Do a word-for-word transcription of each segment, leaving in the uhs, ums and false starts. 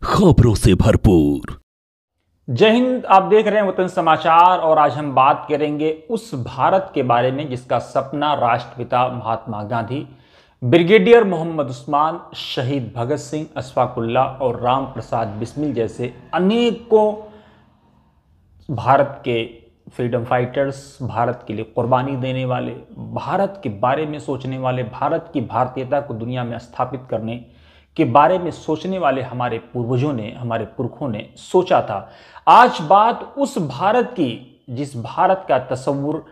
खबरों से भरपूर। जय हिंद। आप देख रहे हैं वतन समाचार और आज हम बात करेंगे उस भारत के बारे में जिसका सपना राष्ट्रपिता महात्मा गांधी, ब्रिगेडियर मोहम्मद उस्मान, शहीद भगत सिंह, अशफाकुल्ला और राम प्रसाद बिस्मिल जैसे अनेकों भारत के फ्रीडम फाइटर्स, भारत के लिए कुर्बानी देने वाले, भारत के बारे में सोचने वाले, भारत की भारतीयता को दुनिया में स्थापित करने के बारे में सोचने वाले हमारे पूर्वजों ने, हमारे पुरखों ने सोचा था। आज बात उस भारत की जिस भारत का तस्वुर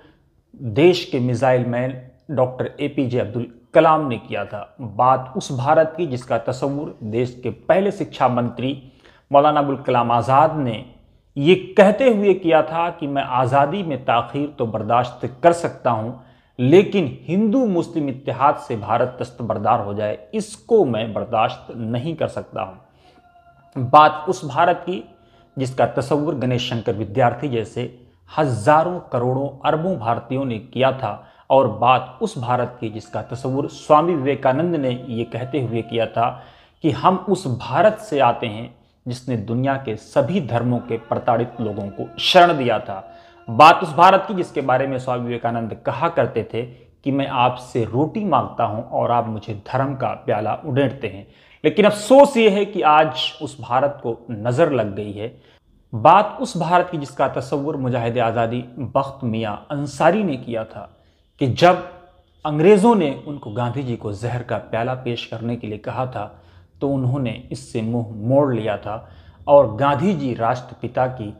देश के missile man doctor APJ Abdul Kalam ने किया था। बात उस भारत की जिसका तस्वुर देश के पहले शिक्षा मंत्री मौलाना अबुल कलाम आज़ाद ने ये कहते हुए किया था कि मैं आज़ादी में ताख़ीर तो बर्दाश्त कर सकता हूँ, लेकिन हिंदू मुस्लिम इत्तेहाद से भारत दस्तबरदार हो जाए, इसको मैं बर्दाश्त नहीं कर सकता हूँ। बात उस भारत की जिसका तस्वुर गणेश शंकर विद्यार्थी जैसे हजारों करोड़ों अरबों भारतीयों ने किया था, और बात उस भारत की जिसका तस्वुर स्वामी विवेकानंद ने ये कहते हुए किया था कि हम उस भारत से आते हैं जिसने दुनिया के सभी धर्मों के प्रताड़ित लोगों को शरण दिया था। बात उस भारत की जिसके बारे में स्वामी विवेकानंद कहा करते थे कि मैं आपसे रोटी मांगता हूं और आप मुझे धर्म का प्याला उड़ेलते हैं। लेकिन अफसोस ये है कि आज उस भारत को नज़र लग गई है। बात उस भारत की जिसका तस्वुर मुजाहिद आज़ादी बख्त मियाँ अंसारी ने किया था कि जब अंग्रेज़ों ने उनको गांधी जी को जहर का प्याला पेश करने के लिए कहा था तो उन्होंने इससे मुंह मोड़ लिया था और गांधी जी राष्ट्रपिता की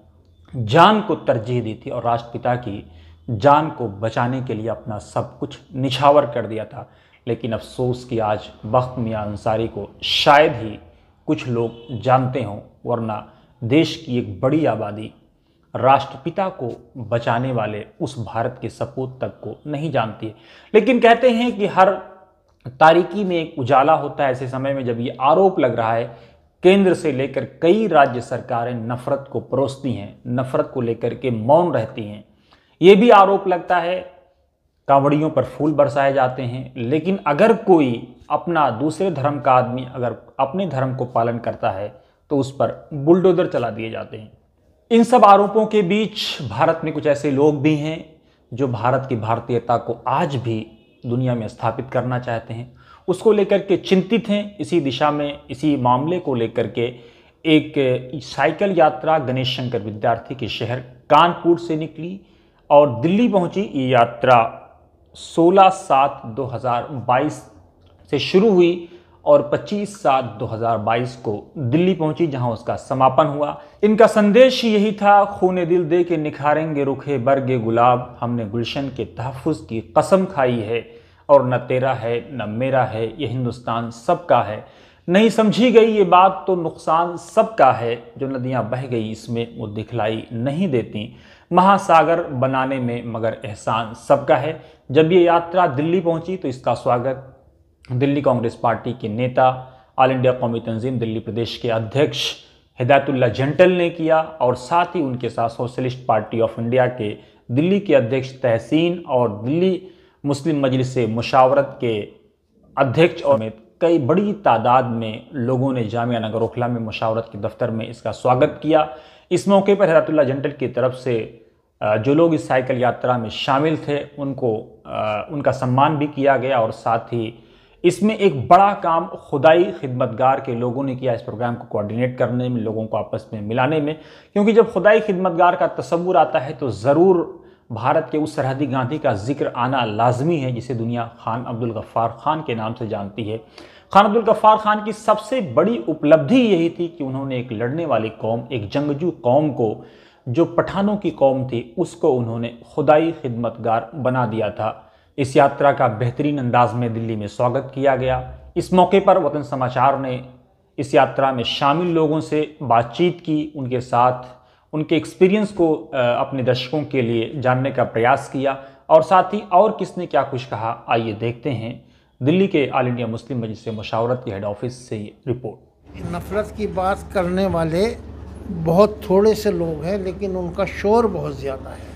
जान को तरजीह दी थी और राष्ट्रपिता की जान को बचाने के लिए अपना सब कुछ निछावर कर दिया था। लेकिन अफसोस कि आज बख्त मियाँ अंसारी को शायद ही कुछ लोग जानते हों, वरना देश की एक बड़ी आबादी राष्ट्रपिता को बचाने वाले उस भारत के सपूत तक को नहीं जानती है। लेकिन कहते हैं कि हर तारीकी में एक उजाला होता है। ऐसे समय में जब ये आरोप लग रहा है, केंद्र से लेकर कई राज्य सरकारें नफरत को परोसती हैं, नफरत को लेकर के मौन रहती हैं। ये भी आरोप लगता है कांवड़ियों पर फूल बरसाए जाते हैं, लेकिन अगर कोई अपना दूसरे धर्म का आदमी अगर अपने धर्म को पालन करता है तो उस पर बुलडोजर चला दिए जाते हैं। इन सब आरोपों के बीच भारत में कुछ ऐसे लोग भी हैं जो भारत की भारतीयता को आज भी दुनिया में स्थापित करना चाहते हैं, उसको लेकर के चिंतित हैं। इसी दिशा में, इसी मामले को लेकर के एक साइकिल यात्रा गणेश शंकर विद्यार्थी के शहर कानपुर से निकली और दिल्ली पहुंची। ये यात्रा सोलह सात दो हज़ार बाईस से शुरू हुई और पच्चीस सात दो हज़ार बाईस को दिल्ली पहुंची, जहां उसका समापन हुआ। इनका संदेश यही था, खूने दिल दे के निखारेंगे रुखे बरगे गुलाब, हमने गुलशन के तहफ़्फ़ुज़ की कसम खाई है और न तेरा है न मेरा है, ये हिंदुस्तान सबका है। नहीं समझी गई ये बात तो नुकसान सबका है, जो नदियां बह गई इसमें वो दिखलाई नहीं देती, महासागर बनाने में मगर एहसान सबका है। जब ये यात्रा दिल्ली पहुंची तो इसका स्वागत दिल्ली कांग्रेस पार्टी के नेता, ऑल इंडिया कौमी तंजीम दिल्ली प्रदेश के अध्यक्ष हिदायतुल्ला जंटल ने किया और साथ ही उनके साथ सोशलिस्ट पार्टी ऑफ इंडिया के दिल्ली के अध्यक्ष तहसीन और दिल्ली मुस्लिम मजलिस मुशावरत के अध्यक्ष और कई बड़ी तादाद में लोगों ने जामिया नगर ओखला में मुशावरत के दफ्तर में इसका स्वागत किया। इस मौके पर हिदायतुल्ला जंटल की तरफ से जो लोग इस साइकिल यात्रा में शामिल थे उनको उनका सम्मान भी किया गया और साथ ही इसमें एक बड़ा काम खुदाई खिदमतगार के लोगों ने किया, इस प्रोग्राम को कोऑर्डिनेट करने में, लोगों को आपस में मिलाने में। क्योंकि जब खुदाई खिदमतगार का तस्वुर आता है तो ज़रूर भारत के उस सरहदी गांधी का जिक्र आना लाजमी है जिसे दुनिया खान अब्दुल गफ्फार खान के नाम से जानती है। खान अब्दुल गफ्फार खान की सबसे बड़ी उपलब्धि यही थी कि उन्होंने एक लड़ने वाली कौम, एक जंगजू कौम को, जो पठानों की कौम थी, उसको उन्होंने खुदाई खिदमतगार बना दिया था। इस यात्रा का बेहतरीन अंदाज में दिल्ली में स्वागत किया गया। इस मौके पर वतन समाचार ने इस यात्रा में शामिल लोगों से बातचीत की, उनके साथ उनके एक्सपीरियंस को अपने दर्शकों के लिए जानने का प्रयास किया और साथ ही और किसने क्या कुछ कहा, आइए देखते हैं दिल्ली के ऑल इंडिया मुस्लिम मजलिस मुशावरत के हेड ऑफिस से रिपोर्ट। नफ़रत की बात करने वाले बहुत थोड़े से लोग हैं, लेकिन उनका शोर बहुत ज़्यादा है।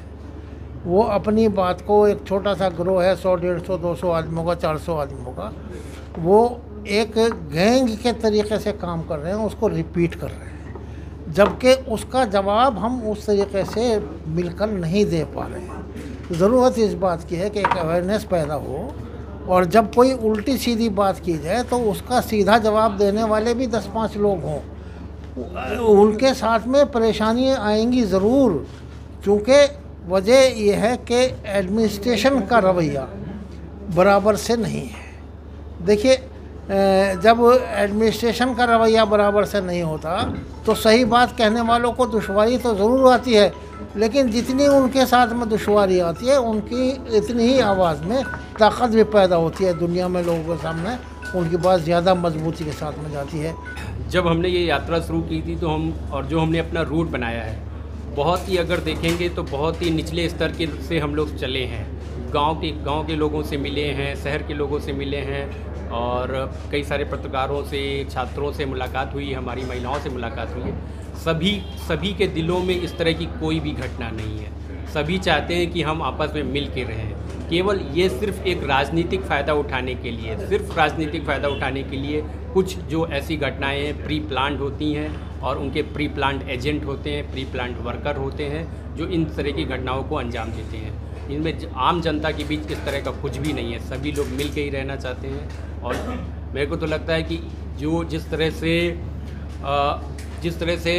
वो अपनी बात को, एक छोटा सा ग्रोह है, सौ डेढ़ सौ दो सौ आदमियों का, चार सौ आदमियों का, वो एक गैंग के तरीके से काम कर रहे हैं, उसको रिपीट कर रहे हैं, जबकि उसका जवाब हम उस तरीके से मिलकर नहीं दे पा रहे हैं। ज़रूरत इस बात की है कि एक अवेयरनेस पैदा हो, और जब कोई उल्टी सीधी बात की जाए तो उसका सीधा जवाब देने वाले भी दस पाँच लोग हों। उनके साथ में परेशानियाँ आएंगी ज़रूर, क्योंकि वजह यह है कि एडमिनिस्ट्रेशन का रवैया बराबर से नहीं है। देखिए, जब एडमिनिस्ट्रेशन का रवैया बराबर से नहीं होता तो सही बात कहने वालों को दुश्वारी तो ज़रूर आती है, लेकिन जितनी उनके साथ में दुश्वारी आती है उनकी इतनी ही आवाज़ में ताकत भी पैदा होती है। दुनिया में लोगों के सामने उनकी बात ज़्यादा मजबूती के साथ में जाती है। जब हमने ये यात्रा शुरू की थी तो हम और जो हमने अपना रूट बनाया है, बहुत ही अगर देखेंगे तो बहुत ही निचले स्तर के से हम लोग चले हैं। गांव के गांव के लोगों से मिले हैं, शहर के लोगों से मिले हैं, और कई सारे पत्रकारों से, छात्रों से मुलाकात हुई, हमारी महिलाओं से मुलाकात हुई है। सभी सभी के दिलों में इस तरह की कोई भी घटना नहीं है। सभी चाहते हैं कि हम आपस में मिल के रहें। केवल ये सिर्फ एक राजनीतिक फ़ायदा उठाने के लिए सिर्फ राजनीतिक फ़ायदा उठाने के लिए कुछ जो ऐसी घटनाएं प्री प्लान्ड होती हैं, और उनके प्री प्लान्ड एजेंट होते हैं, प्री प्लान्ड वर्कर होते हैं, जो इन तरह की घटनाओं को अंजाम देते हैं। इनमें आम जनता के बीच इस तरह का कुछ भी नहीं है। सभी लोग मिल के ही रहना चाहते हैं। और मेरे को तो लगता है कि जो जिस तरह से जिस तरह से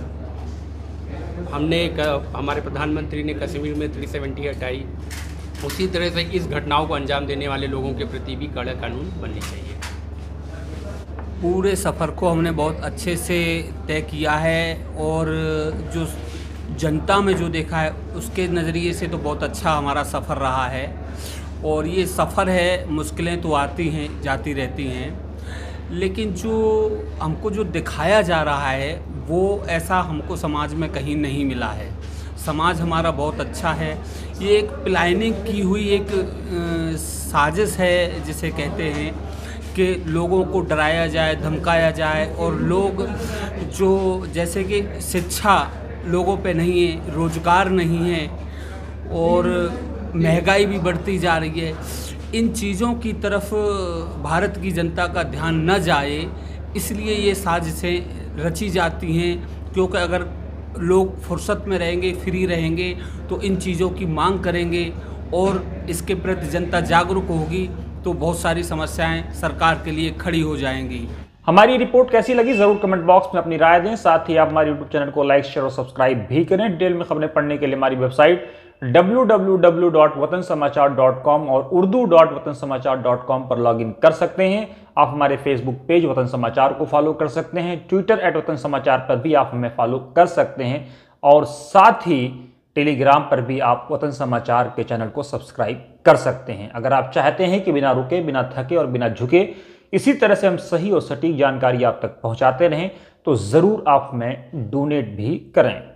हमने हमारे प्रधानमंत्री ने कश्मीर में तीन सौ सत्तर हटाई, उसी तरह से इस घटनाओं को अंजाम देने वाले लोगों के प्रति भी कड़ा कानून बनने चाहिए। पूरे सफ़र को हमने बहुत अच्छे से तय किया है, और जो जनता में जो देखा है उसके नज़रिए से तो बहुत अच्छा हमारा सफ़र रहा है। और ये सफ़र है, मुश्किलें तो आती हैं जाती रहती हैं, लेकिन जो हमको जो दिखाया जा रहा है वो ऐसा हमको समाज में कहीं नहीं मिला है। समाज हमारा बहुत अच्छा है। ये एक प्लानिंग की हुई एक साजिश है जिसे कहते हैं, कि लोगों को डराया जाए, धमकाया जाए, और लोग जो जैसे कि शिक्षा लोगों पे नहीं है, रोज़गार नहीं है, और महंगाई भी बढ़ती जा रही है, इन चीज़ों की तरफ भारत की जनता का ध्यान न जाए, इसलिए ये साजिशें रची जाती हैं। क्योंकि अगर लोग फुर्सत में रहेंगे, फ्री रहेंगे, तो इन चीज़ों की मांग करेंगे, और इसके प्रति जनता जागरूक होगी, तो बहुत सारी समस्याएं सरकार के लिए खड़ी हो जाएंगी। हमारी रिपोर्ट कैसी लगी ज़रूर कमेंट बॉक्स में अपनी राय दें। साथ ही आप हमारे यूट्यूब चैनल को लाइक, शेयर और सब्सक्राइब भी करें। डिटेल में खबरें पढ़ने के लिए हमारी website W W W dot Watan Samachar dot com और Urdu dot Watan Samachar dot com पर लॉगिन कर सकते हैं। आप हमारे फेसबुक पेज वतन समाचार को फॉलो कर सकते हैं। ट्विटर एट वतन समाचार पर भी आप हमें फॉलो कर सकते हैं, और साथ ही टेलीग्राम पर भी आप वतन समाचार के चैनल को सब्सक्राइब कर सकते हैं। अगर आप चाहते हैं कि बिना रुके, बिना थके और बिना झुके इसी तरह से हम सही और सटीक जानकारी आप तक पहुंचाते रहें, तो ज़रूर आप हमें डोनेट भी करें।